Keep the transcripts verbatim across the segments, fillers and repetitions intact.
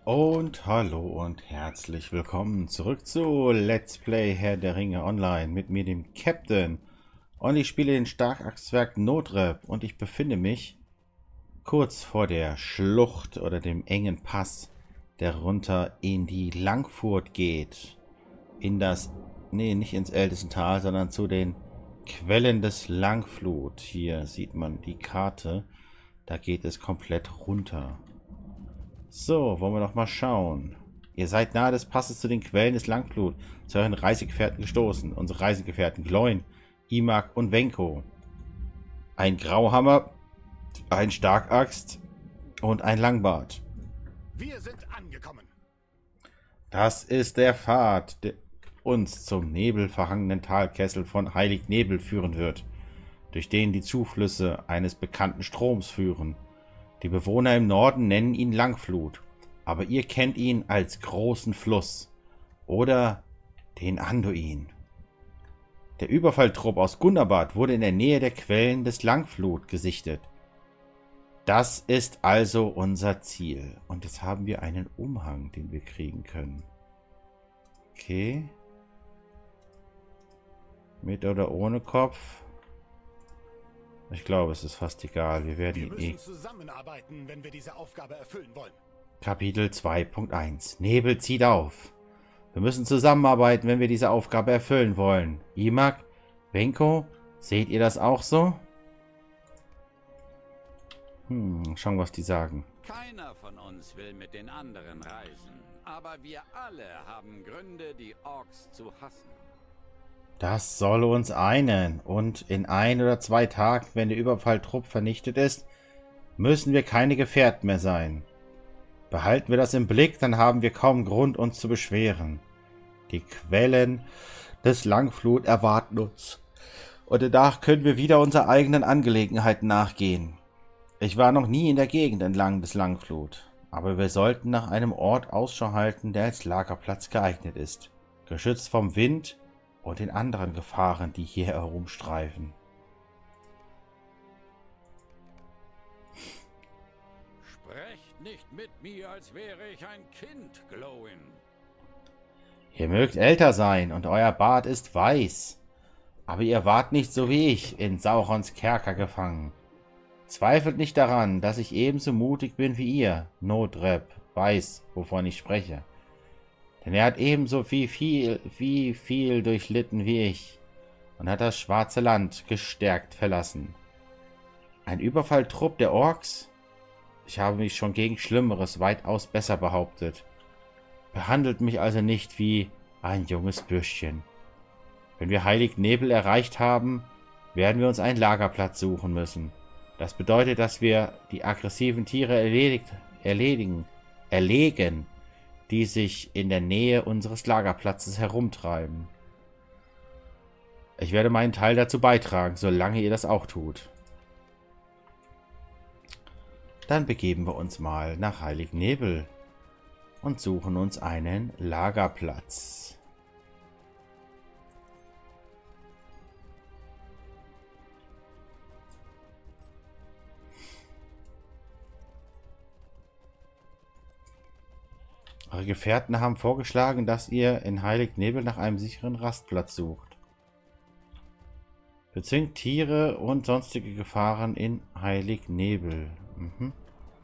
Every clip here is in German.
Und hallo und herzlich willkommen zurück zu Let's Play Herr der Ringe Online mit mir, dem Captain. Und ich spiele den Starkaxtzwerg Notrep und ich befinde mich kurz vor der Schlucht oder dem engen Pass, der runter in die Langfurt geht. In das, nee, nicht ins Ältestental, sondern zu den Quellen des Langflut. Hier sieht man die Karte, da geht es komplett runter. So, wollen wir doch mal schauen. Ihr seid nahe des Passes zu den Quellen des Langflut, zu euren Reisegefährten gestoßen. Unsere Reisegefährten Gloin, Imak und Wenko. Ein Grauhammer, ein Starkaxt und ein Langbart. Wir sind angekommen. Das ist der Pfad, der uns zum nebelverhangenen Talkessel von Heilignebel führen wird, durch den die Zuflüsse eines bekannten Stroms führen. Die Bewohner im Norden nennen ihn Langflut, aber ihr kennt ihn als großen Fluss oder den Anduin. Der Überfalltrupp aus Gundabad wurde in der Nähe der Quellen des Langflut gesichtet. Das ist also unser Ziel. Und jetzt haben wir einen Umhang, den wir kriegen können. Okay. Mit oder ohne Kopf? Ich glaube, es ist fast egal. Wir werden Wir müssen eh... zusammenarbeiten, wenn wir diese Aufgabe erfüllen wollen. Kapitel zwei Punkt eins. Nebel zieht auf. Wir müssen zusammenarbeiten, wenn wir diese Aufgabe erfüllen wollen. Imak, Wenko, seht ihr das auch so? Hm, schauen, was die sagen. Keiner von uns will mit den anderen reisen, aber wir alle haben Gründe, die Orks zu hassen. Das soll uns einen. Und in ein oder zwei Tagen, wenn der Überfalltrupp vernichtet ist, müssen wir keine Gefährten mehr sein. Behalten wir das im Blick, dann haben wir kaum Grund, uns zu beschweren. Die Quellen des Langflut erwarten uns. Und danach können wir wieder unseren eigenen Angelegenheiten nachgehen. Ich war noch nie in der Gegend entlang des Langflut, aber wir sollten nach einem Ort Ausschau halten, der als Lagerplatz geeignet ist, geschützt vom Wind und den anderen Gefahren, die hier herumstreifen. Sprecht nicht mit mir, als wäre ich ein Kind, Glowin. Ihr mögt älter sein und euer Bart ist weiß, aber ihr wart nicht so wie ich in Saurons Kerker gefangen. Zweifelt nicht daran, dass ich ebenso mutig bin wie ihr. Notrep weiß, wovon ich spreche. Denn er hat ebenso viel, viel, viel, viel durchlitten wie ich und hat das schwarze Land gestärkt verlassen. Ein Überfalltrupp der Orks? Ich habe mich schon gegen Schlimmeres weitaus besser behauptet. Behandelt mich also nicht wie ein junges Bürschchen. Wenn wir Heilignebel erreicht haben, werden wir uns einen Lagerplatz suchen müssen. Das bedeutet, dass wir die aggressiven Tiere erledigt, erledigen, erlegen, die sich in der Nähe unseres Lagerplatzes herumtreiben. Ich werde meinen Teil dazu beitragen, solange ihr das auch tut. Dann begeben wir uns mal nach Heilignebel und suchen uns einen Lagerplatz. Eure Gefährten haben vorgeschlagen, dass ihr in Heilignebel nach einem sicheren Rastplatz sucht. Bezwingt Tiere und sonstige Gefahren in Heilignebel. Mhm.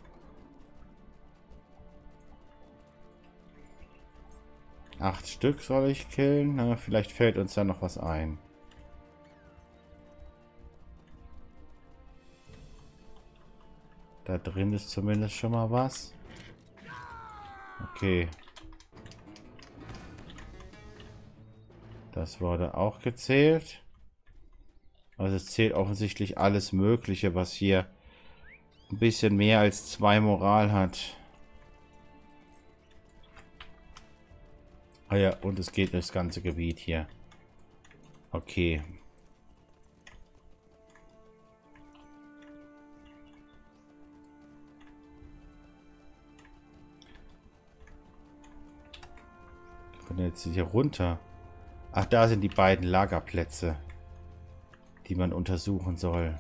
Acht Stück soll ich killen. Na, vielleicht fällt uns da noch was ein. Da drin ist zumindest schon mal was. Okay. Das wurde auch gezählt. Also es zählt offensichtlich alles Mögliche, was hier ein bisschen mehr als zwei Moral hat. Ah ja, und es geht durchs ganze Gebiet hier. Okay. Von jetzt hier runter. Ach, da sind die beiden Lagerplätze, die man untersuchen soll.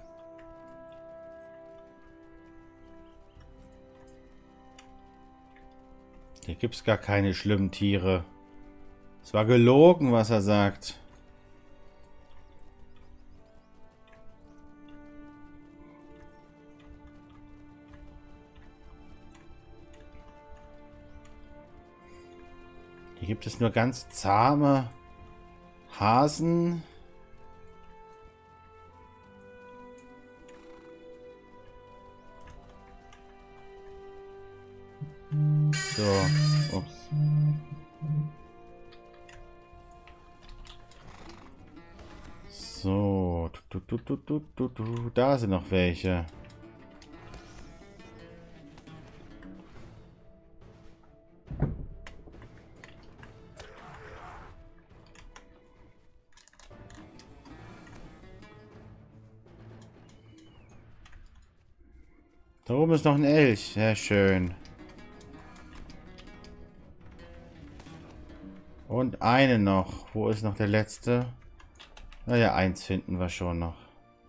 Hier gibt es gar keine schlimmen Tiere. Es war gelogen, was er sagt. Hier gibt es nur ganz zahme Hasen. So, ups. So, du, du, du, du, du, du. Da sind noch welche. Da oben ist noch ein Elch. Sehr schön. Und eine noch. Wo ist noch der letzte? Naja, eins finden wir schon noch.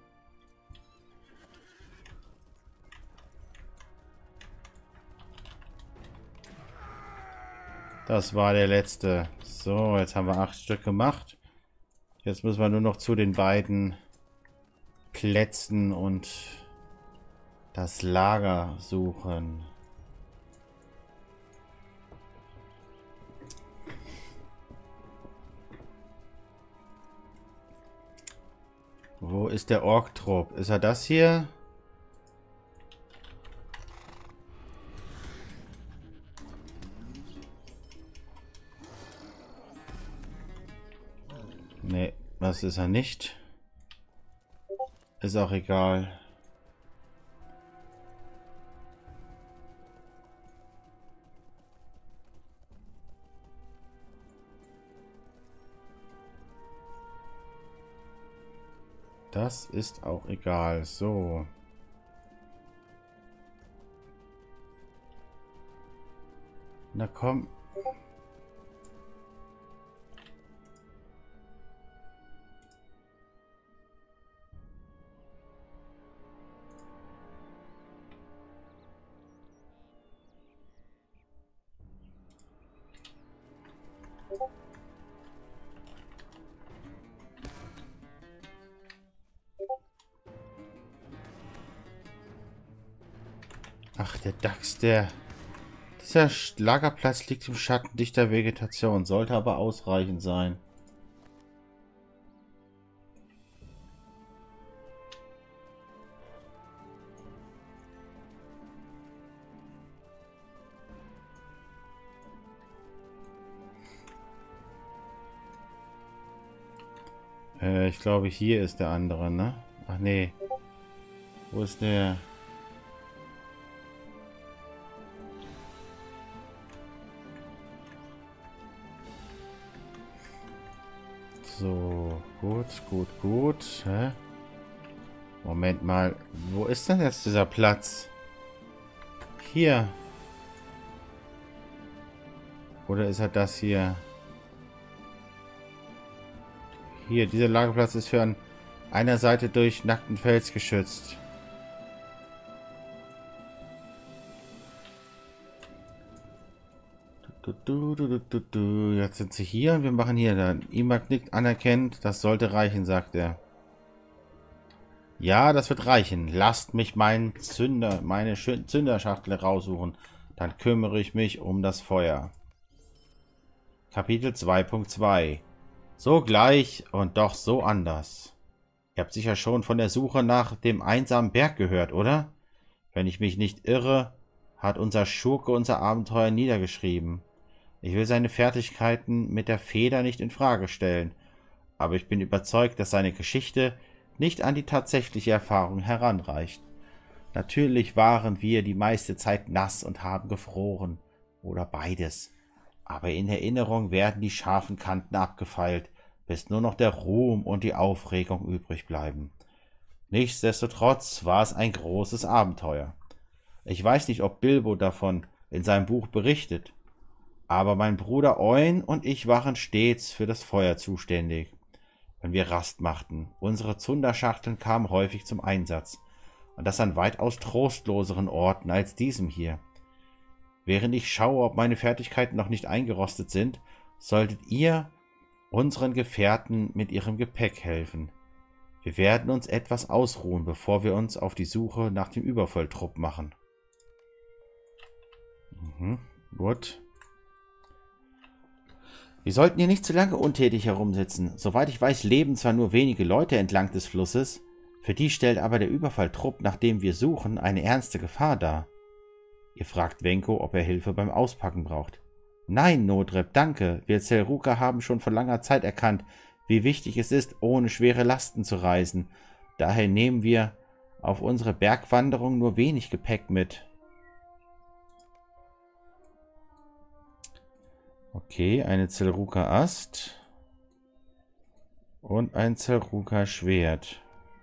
Das war der letzte. So, jetzt haben wir acht Stück gemacht. Jetzt müssen wir nur noch zu den beiden Plätzen und das Lager suchen. Wo ist der Ork-Trupp? Ist er das hier? Nee, das ist er nicht. Ist auch egal. Das ist auch egal. So. Na komm. Ach, der Dachs, der... Dieser Lagerplatz liegt im Schatten dichter Vegetation, sollte aber ausreichend sein. Äh, ich glaube, hier ist der andere, ne? Ach nee. Wo ist der... So, gut, gut, gut. Hä? Moment mal, wo ist denn jetzt dieser Platz? Hier. Oder ist er das hier? Hier, dieser Lagerplatz ist für an einer Seite durch nackten Fels geschützt. Du, du, du, du, du. Jetzt sind sie hier und wir machen hier dann. Imag nickt anerkennt, das sollte reichen, sagt er. Ja, das wird reichen. Lasst mich meinen Zünder, meine Zünderschachtel raussuchen. Dann kümmere ich mich um das Feuer. Kapitel zwei Punkt zwei. So gleich und doch so anders. Ihr habt sicher schon von der Suche nach dem einsamen Berg gehört, oder? Wenn ich mich nicht irre, hat unser Schurke unser Abenteuer niedergeschrieben. Ich will seine Fertigkeiten mit der Feder nicht in Frage stellen, aber ich bin überzeugt, dass seine Geschichte nicht an die tatsächliche Erfahrung heranreicht. Natürlich waren wir die meiste Zeit nass und haben gefroren, oder beides, aber in Erinnerung werden die scharfen Kanten abgefeilt, bis nur noch der Ruhm und die Aufregung übrig bleiben. Nichtsdestotrotz war es ein großes Abenteuer. Ich weiß nicht, ob Bilbo davon in seinem Buch berichtet, aber mein Bruder Oin und ich waren stets für das Feuer zuständig, wenn wir Rast machten. Unsere Zunderschachteln kamen häufig zum Einsatz, und das an weitaus trostloseren Orten als diesem hier. Während ich schaue, ob meine Fertigkeiten noch nicht eingerostet sind, solltet ihr unseren Gefährten mit ihrem Gepäck helfen. Wir werden uns etwas ausruhen, bevor wir uns auf die Suche nach dem Überfalltrupp machen. Mhm, gut. Wir sollten hier nicht zu lange untätig herumsitzen. Soweit ich weiß, leben zwar nur wenige Leute entlang des Flusses, für die stellt aber der Überfalltrupp, nach dem wir suchen, eine ernste Gefahr dar. Ihr fragt Wenko, ob er Hilfe beim Auspacken braucht. Nein, Nodreb, danke. Wir Zelruka haben schon vor langer Zeit erkannt, wie wichtig es ist, ohne schwere Lasten zu reisen. Daher nehmen wir auf unsere Bergwanderung nur wenig Gepäck mit. Okay, eine Zelruka-Ast und ein Zelruka-Schwert.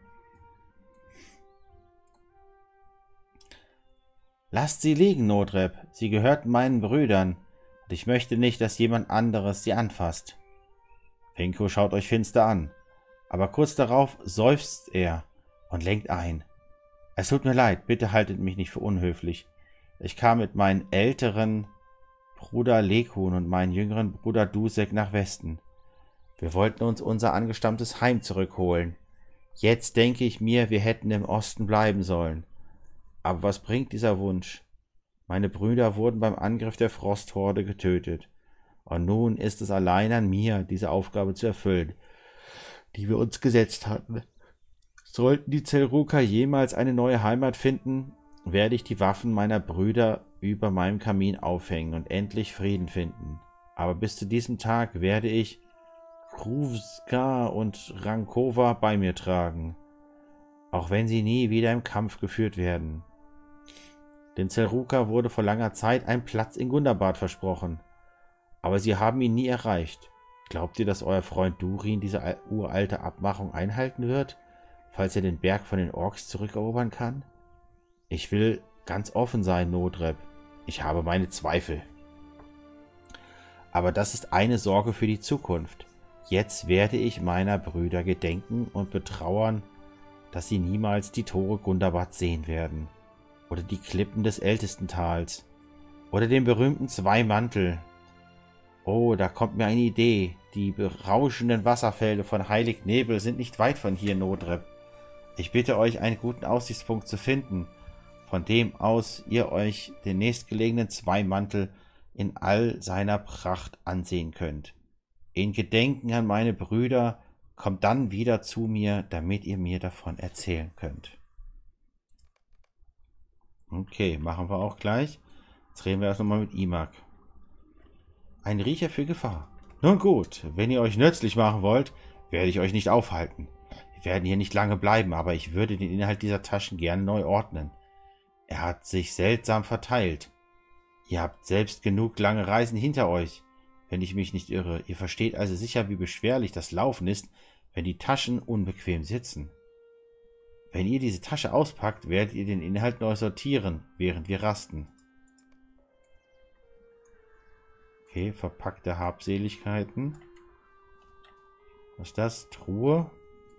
Lasst sie liegen, Nodreb. Sie gehörten meinen Brüdern, und ich möchte nicht, dass jemand anderes sie anfasst. Wenko schaut euch finster an, aber kurz darauf seufzt er und lenkt ein. Es tut mir leid, bitte haltet mich nicht für unhöflich. Ich kam mit meinem älteren Bruder Lekun und meinem jüngeren Bruder Dusek nach Westen. Wir wollten uns unser angestammtes Heim zurückholen. Jetzt denke ich mir, wir hätten im Osten bleiben sollen. Aber was bringt dieser Wunsch? Meine Brüder wurden beim Angriff der Frosthorde getötet. Und nun ist es allein an mir, diese Aufgabe zu erfüllen, die wir uns gesetzt hatten. Sollten die Zelruka jemals eine neue Heimat finden, werde ich die Waffen meiner Brüder über meinem Kamin aufhängen und endlich Frieden finden. Aber bis zu diesem Tag werde ich Kruvska und Rankova bei mir tragen, auch wenn sie nie wieder im Kampf geführt werden. Den Zelruka wurde vor langer Zeit ein Platz in Gundabad versprochen, aber sie haben ihn nie erreicht. Glaubt ihr, dass euer Freund Durin diese uralte Abmachung einhalten wird, falls er den Berg von den Orks zurückerobern kann? Ich will ganz offen sein, Nodreb. Ich habe meine Zweifel. Aber das ist eine Sorge für die Zukunft. Jetzt werde ich meiner Brüder gedenken und betrauern, dass sie niemals die Tore Gundabads sehen werden. Oder die Klippen des Ältestentals. Oder den berühmten Zweimantel. Oh, da kommt mir eine Idee. Die berauschenden Wasserfälle von Heilignebel sind nicht weit von hier, Nodreb. Ich bitte euch, einen guten Aussichtspunkt zu finden, von dem aus ihr euch den nächstgelegenen Zweimantel in all seiner Pracht ansehen könnt. In Gedenken an meine Brüder, kommt dann wieder zu mir, damit ihr mir davon erzählen könnt. Okay, machen wir auch gleich. Jetzt reden wir erst nochmal mit Imak. Ein Riecher für Gefahr. Nun gut, wenn ihr euch nützlich machen wollt, werde ich euch nicht aufhalten. Wir werden hier nicht lange bleiben, aber ich würde den Inhalt dieser Taschen gerne neu ordnen. Er hat sich seltsam verteilt. Ihr habt selbst genug lange Reisen hinter euch, wenn ich mich nicht irre. Ihr versteht also sicher, wie beschwerlich das Laufen ist, wenn die Taschen unbequem sitzen. Wenn ihr diese Tasche auspackt, werdet ihr den Inhalt neu sortieren, während wir rasten. Okay, verpackte Habseligkeiten. Was ist das? Truhe?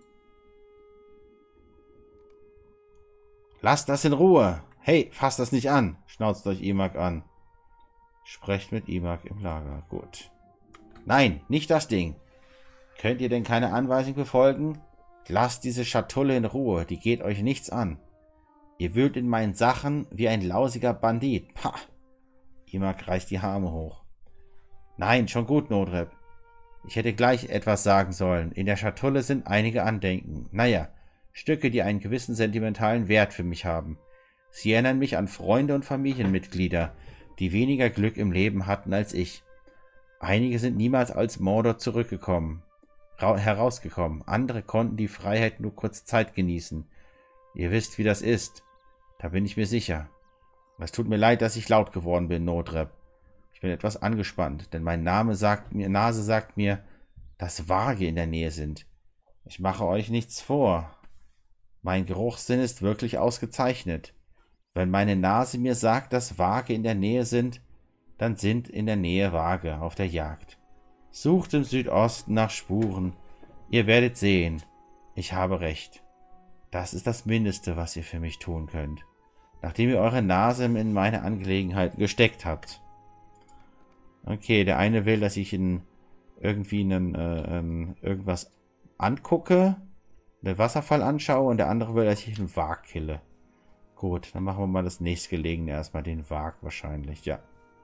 Lasst das in Ruhe! Hey, fasst das nicht an! Schnauzt euch Imak an. Sprecht mit Imak im Lager. Gut. Nein, nicht das Ding. Könnt ihr denn keine Anweisung befolgen? Lasst diese Schatulle in Ruhe, die geht euch nichts an. Ihr wühlt in meinen Sachen wie ein lausiger Bandit. Pah! Imak reißt die Arme hoch. Nein, schon gut, Nodreb. Ich hätte gleich etwas sagen sollen. In der Schatulle sind einige Andenken. Naja, Stücke, die einen gewissen sentimentalen Wert für mich haben. Sie erinnern mich an Freunde und Familienmitglieder, die weniger Glück im Leben hatten als ich. Einige sind niemals als Mordor zurückgekommen, herausgekommen. Andere konnten die Freiheit nur kurze Zeit genießen. Ihr wisst, wie das ist. Da bin ich mir sicher. Es tut mir leid, dass ich laut geworden bin, Nodreb. Ich bin etwas angespannt, denn mein Name sagt mir, Nase sagt mir, dass Waage in der Nähe sind. Ich mache euch nichts vor. Mein Geruchssinn ist wirklich ausgezeichnet. Wenn meine Nase mir sagt, dass Waage in der Nähe sind, dann sind in der Nähe Waage auf der Jagd. Sucht im Südosten nach Spuren. Ihr werdet sehen, ich habe recht. Das ist das Mindeste, was ihr für mich tun könnt. nachdem ihr eure Nase in meine Angelegenheiten gesteckt habt. Okay, der eine will, dass ich in irgendwie einen, äh, ähm, irgendwas angucke, den Wasserfall anschaue, und der andere will, dass ich einen Wag kille. Gut, dann machen wir mal das nächstgelegene erstmal, den Wag wahrscheinlich, ja.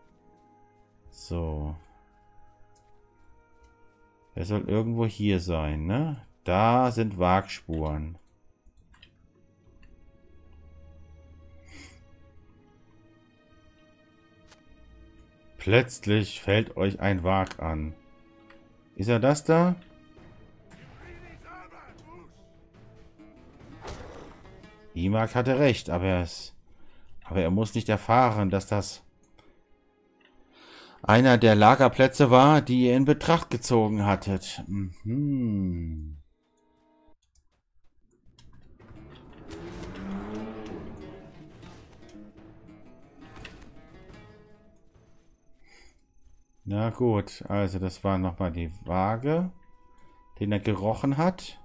So. Er soll irgendwo hier sein, ne? Da sind Wagspuren. Plötzlich fällt euch ein Wag an. Ist er das da? Imak hatte recht, aber, es, aber er muss nicht erfahren, dass das einer der Lagerplätze war, die ihr in Betracht gezogen hattet. Mhm. Na gut, also das war nochmal die Waage, den er gerochen hat.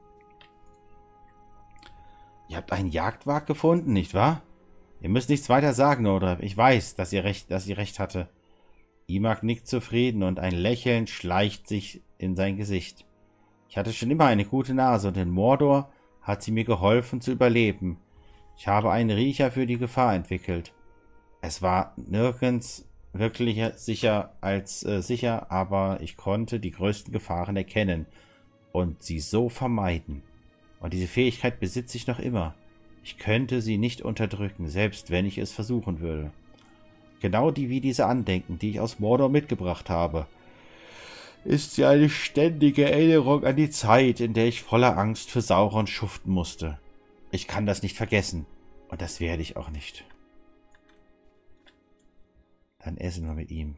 Ihr habt einen Jagdwag gefunden, nicht wahr? Ihr müsst nichts weiter sagen, oder? Ich weiß, dass ihr recht, dass ihr recht hatte. Imak nickt zufrieden und ein Lächeln schleicht sich in sein Gesicht. Ich hatte schon immer eine gute Nase und in Mordor hat sie mir geholfen zu überleben. Ich habe einen Riecher für die Gefahr entwickelt. Es war nirgends wirklich sicher als äh, sicher, aber ich konnte die größten Gefahren erkennen und sie so vermeiden. Und diese Fähigkeit besitze ich noch immer. Ich könnte sie nicht unterdrücken, selbst wenn ich es versuchen würde. Genau die wie diese Andenken, die ich aus Mordor mitgebracht habe, ist sie eine ständige Erinnerung an die Zeit, in der ich voller Angst für Sauron schuften musste. Ich kann das nicht vergessen. Und das werde ich auch nicht. Dann essen wir mit ihm.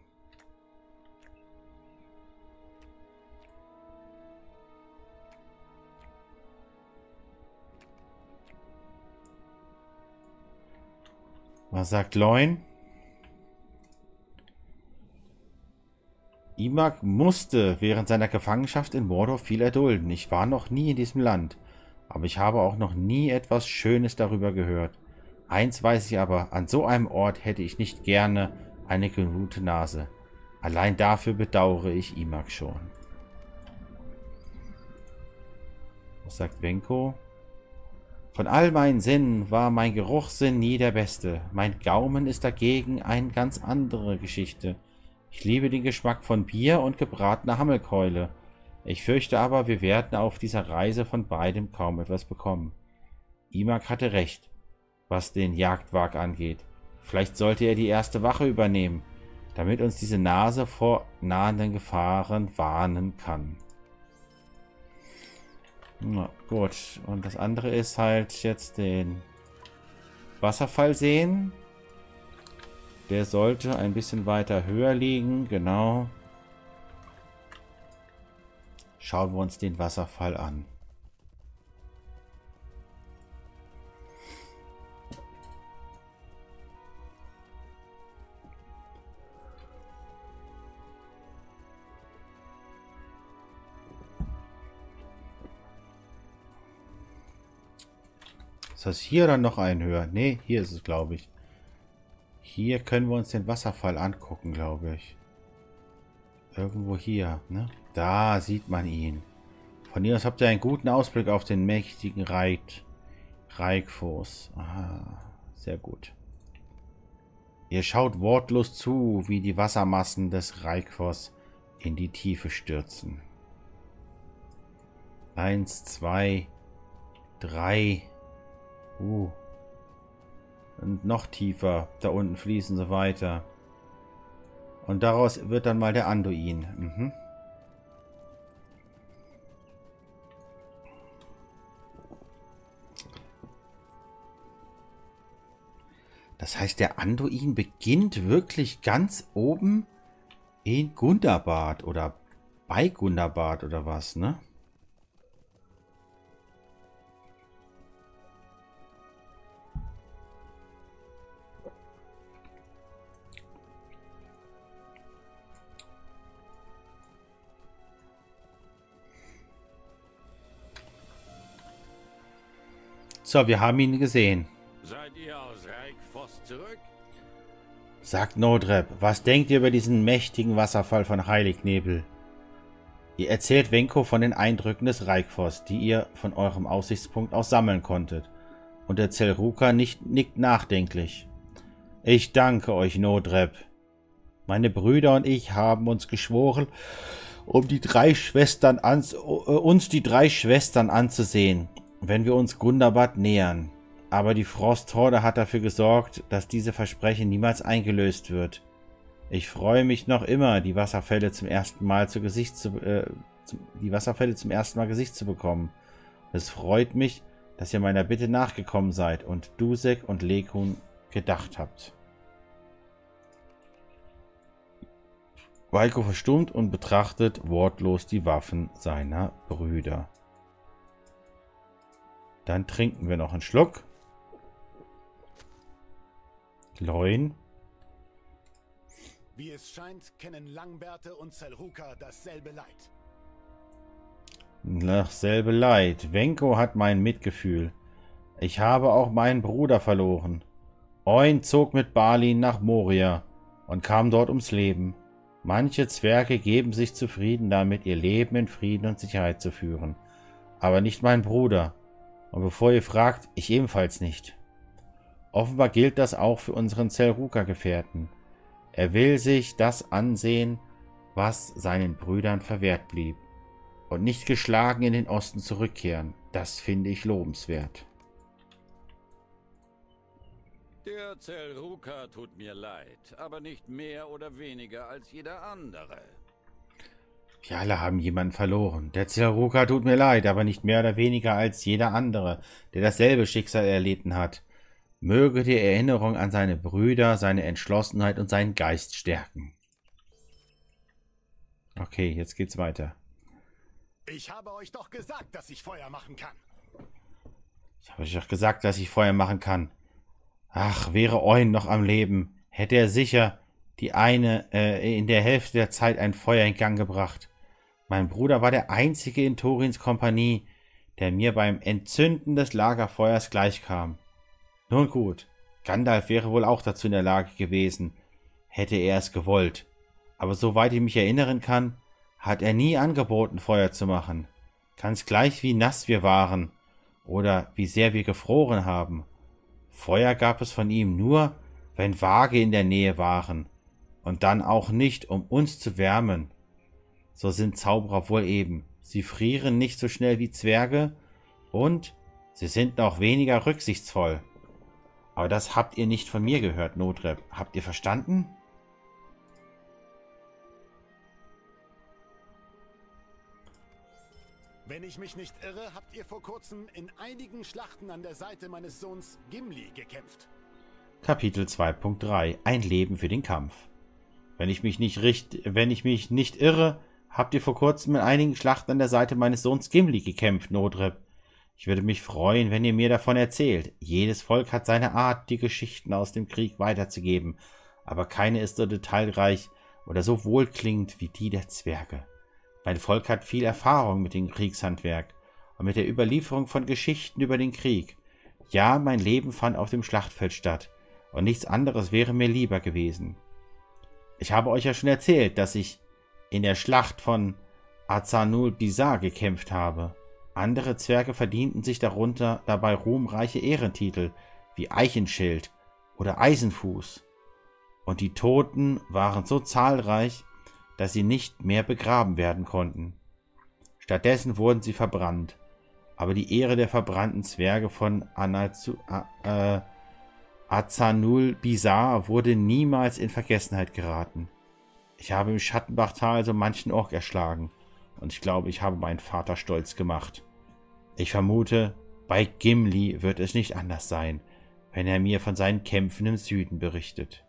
Was sagt Loin? Imak musste während seiner Gefangenschaft in Mordor viel erdulden. Ich war noch nie in diesem Land, aber ich habe auch noch nie etwas Schönes darüber gehört. Eins weiß ich aber, an so einem Ort hätte ich nicht gerne eine gute Nase. Allein dafür bedauere ich Imak schon. Was sagt Wenko? Von all meinen Sinnen war mein Geruchssinn nie der beste. Mein Gaumen ist dagegen eine ganz andere Geschichte. Ich liebe den Geschmack von Bier und gebratener Hammelkeule. Ich fürchte aber, wir werden auf dieser Reise von beidem kaum etwas bekommen. Imak hatte recht, was den Jagdwag angeht. Vielleicht sollte er die erste Wache übernehmen, damit uns diese Nase vor nahenden Gefahren warnen kann. Na gut, und das andere ist halt jetzt den Wasserfall sehen. Der sollte ein bisschen weiter höher liegen, genau. Schauen wir uns den Wasserfall an. Ist das hier dann noch ein höher? Ne, hier ist es, glaube ich. Hier können wir uns den Wasserfall angucken, glaube ich. Irgendwo hier, ne? Da sieht man ihn. Von hier aus habt ihr einen guten Ausblick auf den mächtigen Reit. Reikfos. Aha, sehr gut. Ihr schaut wortlos zu, wie die Wassermassen des Reikfos in die Tiefe stürzen. Eins, zwei, drei. Uh. Und noch tiefer. Da unten fließen sie weiter. Und daraus wird dann mal der Anduin. Mhm. Das heißt, der Anduin beginnt wirklich ganz oben in Gundabad oder bei Gundabad oder was, ne? So, wir haben ihn gesehen. Seid ihr aus Reich Voss zurück? Sagt Nodrep, was denkt ihr über diesen mächtigen Wasserfall von Heilignebel? Ihr erzählt Wenko von den Eindrücken des Reikfoss, die ihr von eurem Aussichtspunkt aus sammeln konntet. Und der Zelruka nicht, nickt nachdenklich. Ich danke euch, Nodrep. Meine Brüder und ich haben uns geschworen, um die drei Schwestern ans, uns die drei Schwestern anzusehen, wenn wir uns Gundabad nähern. Aber die Frosthorde hat dafür gesorgt, dass diese Versprechen niemals eingelöst wird. Ich freue mich noch immer, die Wasserfälle zum ersten Mal zu Gesicht zu, äh, zum, die Wasserfälle zum ersten Mal Gesicht zu bekommen. Es freut mich, dass ihr meiner Bitte nachgekommen seid und Dusek und Lekun gedacht habt. Valko verstummt und betrachtet wortlos die Waffen seiner Brüder. Dann trinken wir noch einen Schluck. Loin. Wie es scheint, kennen Langbärte und Zelruka dasselbe Leid. Dasselbe Leid. Wenko hat mein Mitgefühl. Ich habe auch meinen Bruder verloren. Oin zog mit Balin nach Moria und kam dort ums Leben. Manche Zwerge geben sich zufrieden damit, ihr Leben in Frieden und Sicherheit zu führen. Aber nicht mein Bruder. Und bevor ihr fragt, ich ebenfalls nicht. Offenbar gilt das auch für unseren Zelruka-Gefährten. Er will sich das ansehen, was seinen Brüdern verwehrt blieb. Und nicht geschlagen in den Osten zurückkehren. Das finde ich lobenswert. Der Zelruka tut mir leid, aber nicht mehr oder weniger als jeder andere. Wir alle haben jemanden verloren. Der Zelruka tut mir leid, aber nicht mehr oder weniger als jeder andere, der dasselbe Schicksal erlitten hat. Möge die Erinnerung an seine Brüder, seine Entschlossenheit und seinen Geist stärken. Okay, jetzt geht's weiter. Ich habe euch doch gesagt, dass ich Feuer machen kann. Ich habe euch doch gesagt, dass ich Feuer machen kann. Ach, wäre Oin noch am Leben, hätte er sicher die eine äh, in der Hälfte der Zeit ein Feuer in Gang gebracht. Mein Bruder war der einzige in Thorins Kompanie, der mir beim Entzünden des Lagerfeuers gleichkam. Nun gut, Gandalf wäre wohl auch dazu in der Lage gewesen, hätte er es gewollt. Aber soweit ich mich erinnern kann, hat er nie angeboten, Feuer zu machen. Ganz gleich, wie nass wir waren oder wie sehr wir gefroren haben. Feuer gab es von ihm nur, wenn Waage in der Nähe waren, und dann auch nicht, um uns zu wärmen. So sind Zauberer wohl eben. Sie frieren nicht so schnell wie Zwerge und sie sind noch weniger rücksichtsvoll. Aber das habt ihr nicht von mir gehört, Nodrep. Habt ihr verstanden? Wenn ich mich nicht irre, habt ihr vor kurzem in einigen Schlachten an der Seite meines Sohns Gimli gekämpft. Kapitel zwei Punkt drei. Ein Leben für den Kampf. Wenn ich mich nicht richt, wenn ich mich nicht irre, habt ihr vor kurzem in einigen Schlachten an der Seite meines Sohns Gimli gekämpft, Nodrep. Ich würde mich freuen, wenn ihr mir davon erzählt. Jedes Volk hat seine Art, die Geschichten aus dem Krieg weiterzugeben, aber keine ist so detailreich oder so wohlklingend wie die der Zwerge. Mein Volk hat viel Erfahrung mit dem Kriegshandwerk und mit der Überlieferung von Geschichten über den Krieg. Ja, mein Leben fand auf dem Schlachtfeld statt, und nichts anderes wäre mir lieber gewesen. Ich habe euch ja schon erzählt, dass ich in der Schlacht von Azanul-Bizar gekämpft habe. Andere Zwerge verdienten sich darunter dabei ruhmreiche Ehrentitel wie Eichenschild oder Eisenfuß. Und die Toten waren so zahlreich, dass sie nicht mehr begraben werden konnten. Stattdessen wurden sie verbrannt. Aber die Ehre der verbrannten Zwerge von äh, Azanul-Bizar wurde niemals in Vergessenheit geraten. Ich habe im Schattenbachtal so manchen Ork erschlagen, und ich glaube, ich habe meinen Vater stolz gemacht. Ich vermute, bei Gimli wird es nicht anders sein, wenn er mir von seinen Kämpfen im Süden berichtet.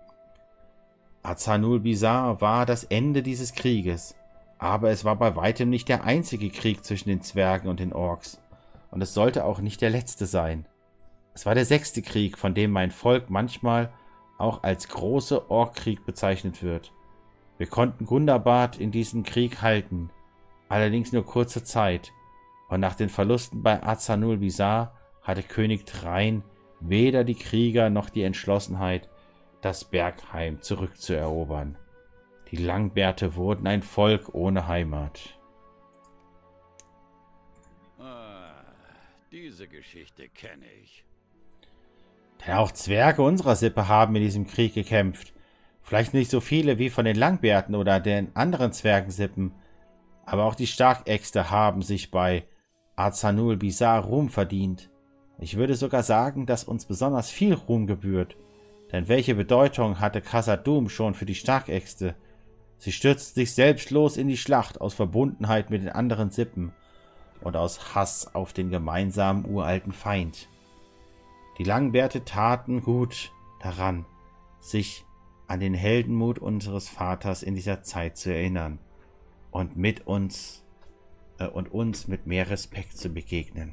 Azanul-Bizar war das Ende dieses Krieges, aber es war bei weitem nicht der einzige Krieg zwischen den Zwergen und den Orks, und es sollte auch nicht der letzte sein. Es war der sechste Krieg, von dem mein Volk manchmal auch als große Orkkrieg bezeichnet wird. Wir konnten Gundabad in diesem Krieg halten, allerdings nur kurze Zeit, und nach den Verlusten bei Azanul-Bizar hatte König Thrain weder die Krieger noch die Entschlossenheit, das Bergheim zurückzuerobern. Die Langbärte wurden ein Volk ohne Heimat. Ah, diese Geschichte kenne ich. Denn auch Zwerge unserer Sippe haben in diesem Krieg gekämpft. Vielleicht nicht so viele wie von den Langbärten oder den anderen Zwergensippen, aber auch die Starkäxte haben sich bei Azanul-Bizar Ruhm verdient. Ich würde sogar sagen, dass uns besonders viel Ruhm gebührt. Denn welche Bedeutung hatte Khazad-dûm schon für die Starkäxte? Sie stürzten sich selbstlos in die Schlacht aus Verbundenheit mit den anderen Sippen und aus Hass auf den gemeinsamen uralten Feind. Die Langbärte taten gut daran, sich an den Heldenmut unseres Vaters in dieser Zeit zu erinnern und mit uns äh, und uns mit mehr Respekt zu begegnen.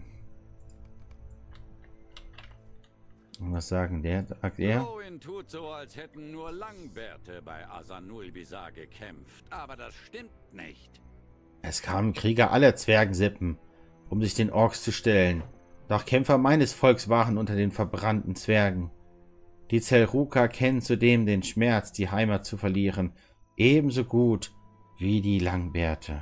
Und was sagen der? Sagt er? Rowan tut so, als hätten nur Langbärte bei Azanul-Bizar gekämpft, aber das stimmt nicht. Es kamen Krieger aller Zwergensippen, um sich den Orks zu stellen. Doch Kämpfer meines Volks waren unter den verbrannten Zwergen. Die Zelruka kennen zudem den Schmerz, die Heimat zu verlieren, ebenso gut wie die Langbärte.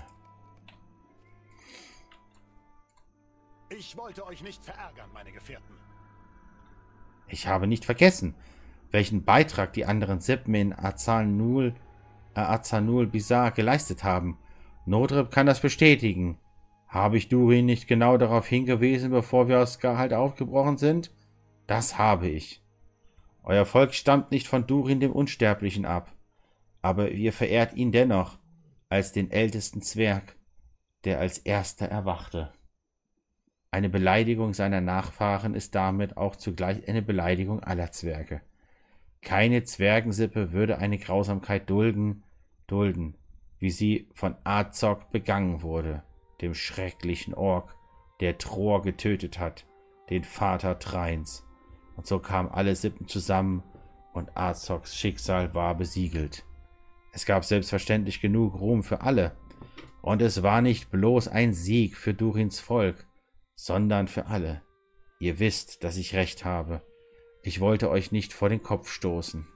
Ich wollte euch nicht verärgern, meine Gefährten. Ich habe nicht vergessen, welchen Beitrag die anderen Sippen in Azanul, äh, Azanul-Bizar geleistet haben. Nodrip kann das bestätigen. Habe ich Durin nicht genau darauf hingewiesen, bevor wir aus Gahalt aufgebrochen sind? Das habe ich. Euer Volk stammt nicht von Durin dem Unsterblichen ab, aber ihr verehrt ihn dennoch als den ältesten Zwerg, der als erster erwachte. Eine Beleidigung seiner Nachfahren ist damit auch zugleich eine Beleidigung aller Zwerge. Keine Zwergensippe würde eine Grausamkeit dulden, dulden, wie sie von Azog begangen wurde, dem schrecklichen Ork, der Tror getötet hat, den Vater Trains. Und so kamen alle Sippen zusammen und Azogs Schicksal war besiegelt. Es gab selbstverständlich genug Ruhm für alle. Und es war nicht bloß ein Sieg für Durins Volk, sondern für alle. Ihr wisst, dass ich recht habe. Ich wollte euch nicht vor den Kopf stoßen.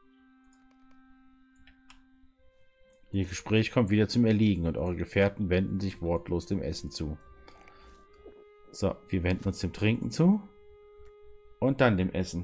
Ihr Gespräch kommt wieder zum Erliegen und eure Gefährten wenden sich wortlos dem Essen zu. So, wir wenden uns dem Trinken zu und dann dem Essen.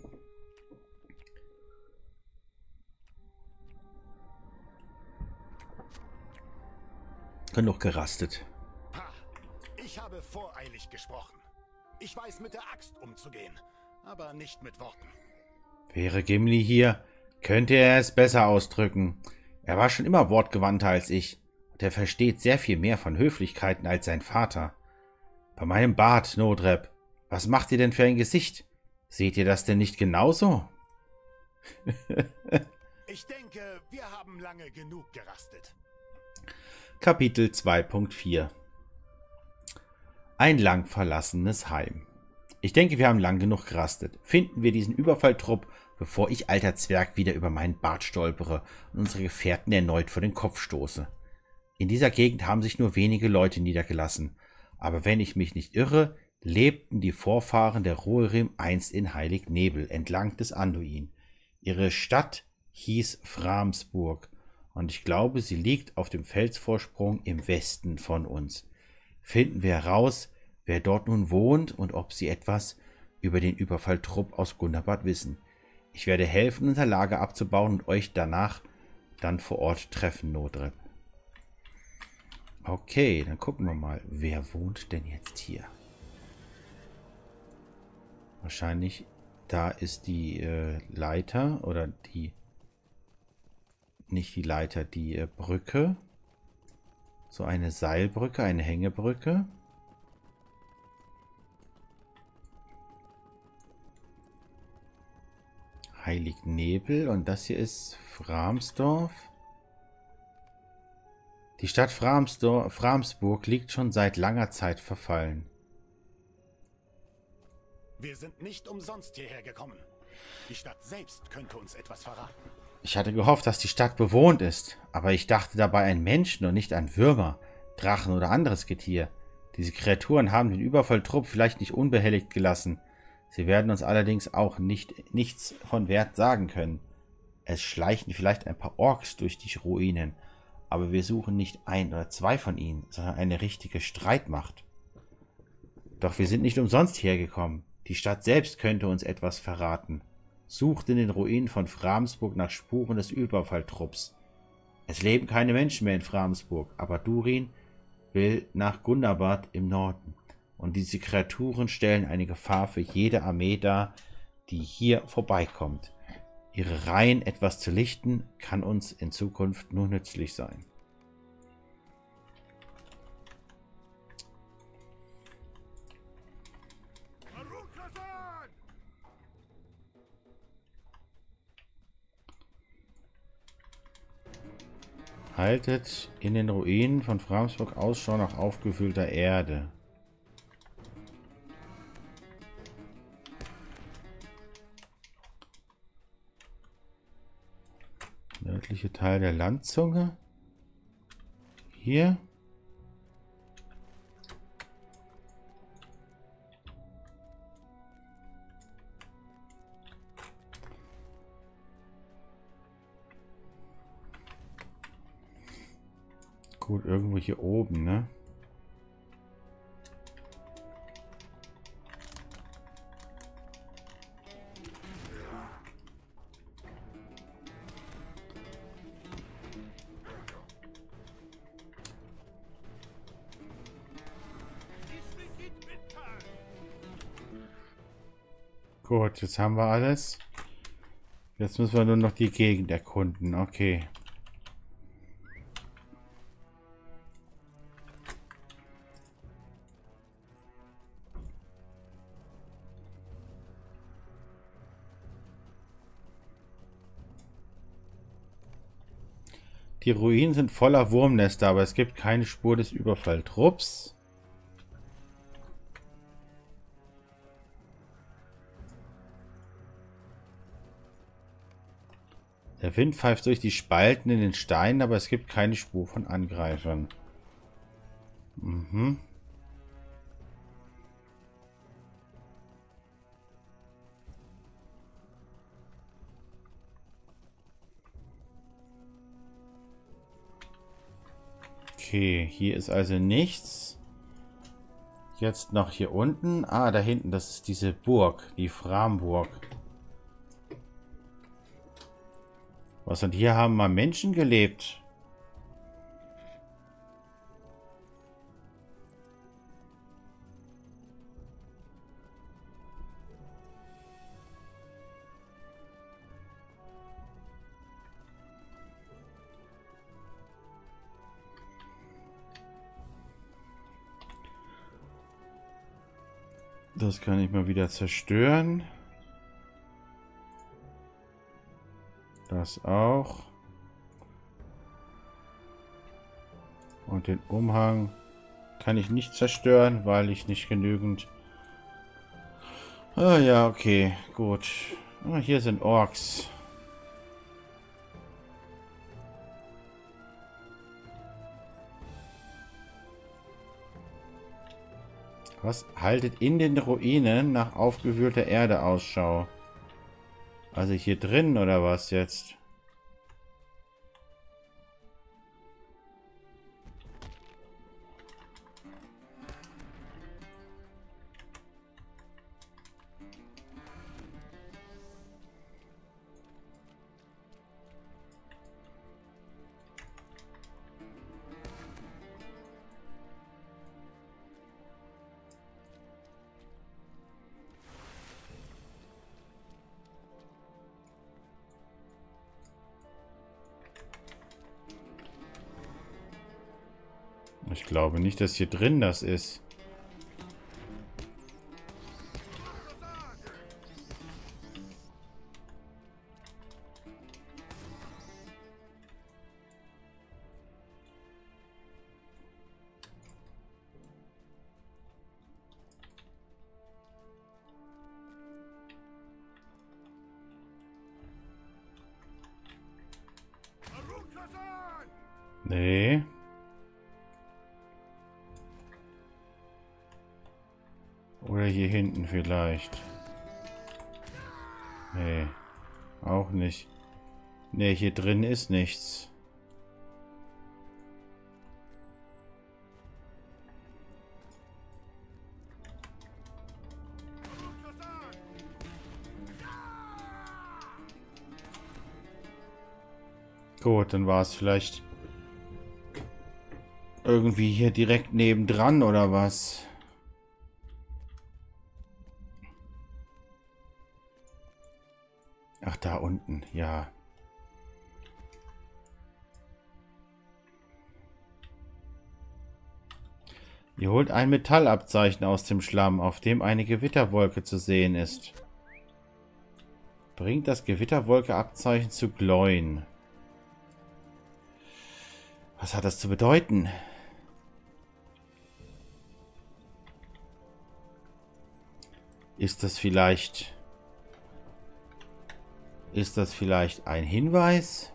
Genug gerastet. Ha! Ich habe voreilig gesprochen. Ich weiß mit der Axt umzugehen, aber nicht mit Worten. Wäre Gimli hier, könnte er es besser ausdrücken. Er war schon immer wortgewandter als ich und er versteht sehr viel mehr von Höflichkeiten als sein Vater. Bei meinem Bart, Nodrep, was macht ihr denn für ein Gesicht? Seht ihr das denn nicht genauso? Ich denke, wir haben lange genug gerastet. Kapitel zwei Punkt vier Ein lang verlassenes Heim. Ich denke, wir haben lang genug gerastet. Finden wir diesen Überfalltrupp, bevor ich, alter Zwerg, wieder über meinen Bart stolpere und unsere Gefährten erneut vor den Kopf stoße. In dieser Gegend haben sich nur wenige Leute niedergelassen, aber wenn ich mich nicht irre, lebten die Vorfahren der Rohirrim einst in Heilig Nebel entlang des Anduin. Ihre Stadt hieß Framsburg. Und ich glaube, sie liegt auf dem Felsvorsprung im Westen von uns. Finden wir heraus, wer dort nun wohnt und ob sie etwas über den Überfalltrupp aus Gundabad wissen. Ich werde helfen, unser Lager abzubauen und euch danach dann vor Ort treffen, Nodrep. Okay, dann gucken wir mal, wer wohnt denn jetzt hier? Wahrscheinlich, da ist die äh, Leiter oder die... Nicht die Leiter, die äh, Brücke. So eine Seilbrücke, eine Hängebrücke. Heilig Nebel und das hier ist Framsdorf. Die Stadt Framsdorf, Framsburg liegt schon seit langer Zeit verfallen. Wir sind nicht umsonst hierher gekommen. Die Stadt selbst könnte uns etwas verraten. Ich hatte gehofft, dass die Stadt bewohnt ist, aber ich dachte dabei an Menschen und nicht an Würmer, Drachen oder anderes Getier. Diese Kreaturen haben den Überfalltrupp vielleicht nicht unbehelligt gelassen. Sie werden uns allerdings auch nicht, nichts von Wert sagen können. Es schleichen vielleicht ein paar Orks durch die Ruinen, aber wir suchen nicht ein oder zwei von ihnen, sondern eine richtige Streitmacht. Doch wir sind nicht umsonst hergekommen. Die Stadt selbst könnte uns etwas verraten. Sucht in den Ruinen von Framsburg nach Spuren des Überfalltrupps. Es leben keine Menschen mehr in Framsburg, aber Durin will nach Gundabad im Norden. Und diese Kreaturen stellen eine Gefahr für jede Armee dar, die hier vorbeikommt. Ihre Reihen etwas zu lichten, kann uns in Zukunft nur nützlich sein. Haltet in den Ruinen von Framsburg Ausschau nach aufgefüllter Erde. Nördliche Teil der Landzunge. Hier. Gut, irgendwo hier oben, ne? Gut, jetzt haben wir alles. Jetzt müssen wir nur noch die Gegend erkunden. Okay. Die Ruinen sind voller Wurmnester, aber es gibt keine Spur des Überfalltrupps. Der Wind pfeift durch die Spalten in den Steinen, aber es gibt keine Spur von Angreifern. Mhm. Okay, hier ist also nichts. Jetzt noch hier unten. Ah, da hinten, das ist diese Burg, die Framburg. Was, und hier haben mal Menschen gelebt? Das kann ich mal wieder zerstören. Das auch. Und den Umhang kann ich nicht zerstören, weil ich nicht genügend... Ah ja, okay, gut. Ah, hier sind Orks. Was? Haltet in den Ruinen nach aufgewühlter Erde Ausschau. Also hier drin oder was jetzt? Ich glaube nicht, dass hier drin das ist. Nee. Oder hier hinten vielleicht. Nee, auch nicht. Nee, hier drin ist nichts. Gut, dann war es vielleicht irgendwie hier direkt nebendran oder was? Ach, da unten, ja. Ihr holt ein Metallabzeichen aus dem Schlamm, auf dem eine Gewitterwolke zu sehen ist. Bringt das Gewitterwolke-Abzeichen zu Gloin. Was hat das zu bedeuten? Ist das vielleicht... Ist das vielleicht ein Hinweis?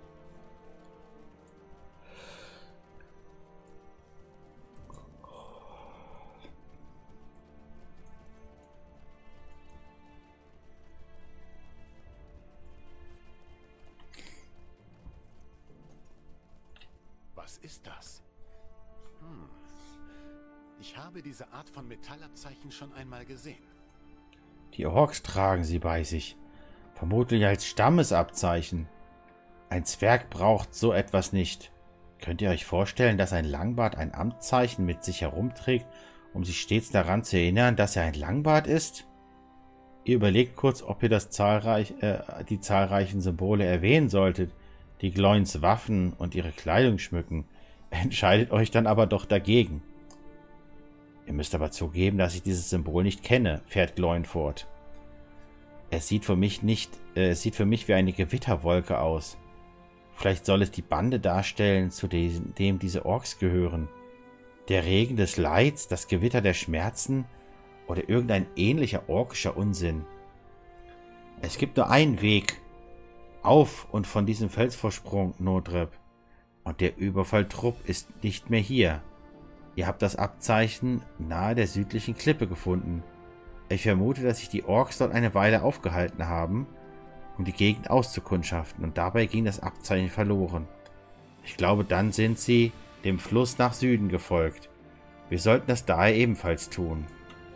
Was ist das? Hm. Ich habe diese Art von Metallabzeichen schon einmal gesehen. Die Orks tragen sie bei sich. Vermutlich als Stammesabzeichen. Ein Zwerg braucht so etwas nicht. Könnt ihr euch vorstellen, dass ein Langbart ein Amtszeichen mit sich herumträgt, um sich stets daran zu erinnern, dass er ein Langbart ist? Ihr überlegt kurz, ob ihr das zahlreich, äh, die zahlreichen Symbole erwähnen solltet, die Gloins Waffen und ihre Kleidung schmücken. Entscheidet euch dann aber doch dagegen. Ihr müsst aber zugeben, dass ich dieses Symbol nicht kenne, fährt Gloin fort. Es sieht für mich nicht, äh, es sieht für mich wie eine Gewitterwolke aus. Vielleicht soll es die Bande darstellen, zu dem, dem diese Orks gehören. Der Regen des Leids, das Gewitter der Schmerzen oder irgendein ähnlicher orkischer Unsinn. Es gibt nur einen Weg. Auf und von diesem Felsvorsprung, Nodrep. Und der Überfalltrupp ist nicht mehr hier. Ihr habt das Abzeichen nahe der südlichen Klippe gefunden. Ich vermute, dass sich die Orks dort eine Weile aufgehalten haben, um die Gegend auszukundschaften, und dabei ging das Abzeichen verloren. Ich glaube, dann sind sie dem Fluss nach Süden gefolgt. Wir sollten das daher ebenfalls tun.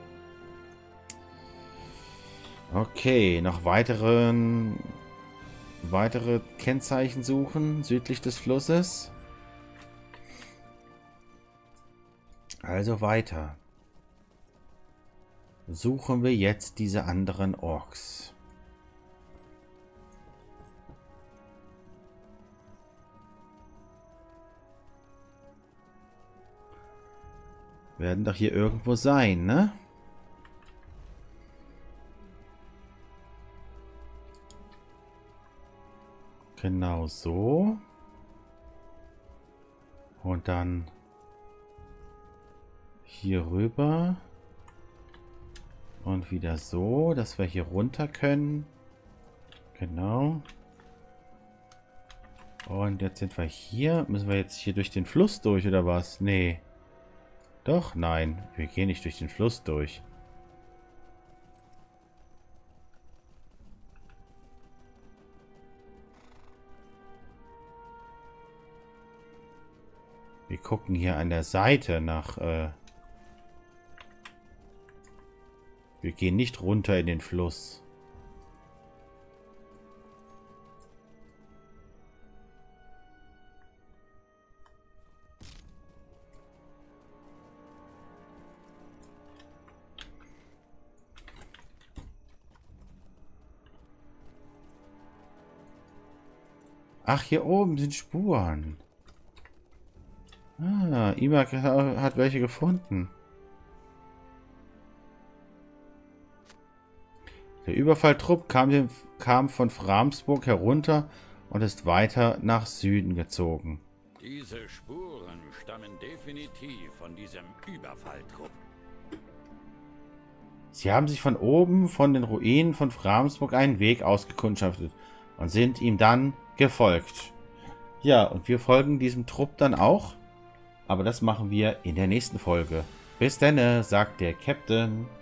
Okay, noch weiteren, weitere Kennzeichen suchen südlich des Flusses. Also weiter. Suchen wir jetzt diese anderen Orks. Werden doch hier irgendwo sein, ne? Genau so. Und dann hier rüber. Und wieder so, dass wir hier runter können. Genau. Und jetzt sind wir hier. Müssen wir jetzt hier durch den Fluss durch oder was? Nee. Doch, nein. Wir gehen nicht durch den Fluss durch. Wir gucken hier an der Seite nach... Äh wir gehen nicht runter in den Fluss. Ach, hier oben sind Spuren. Ah, Imak hat welche gefunden. Der Überfalltrupp kam, kam von Framsburg herunter und ist weiter nach Süden gezogen. Diese Spuren stammen definitiv von diesem Überfalltrupp. Sie haben sich von oben, von den Ruinen von Framsburg, einen Weg ausgekundschaftet und sind ihm dann gefolgt. Ja, und wir folgen diesem Trupp dann auch, aber das machen wir in der nächsten Folge. Bis denne, sagt der Captain.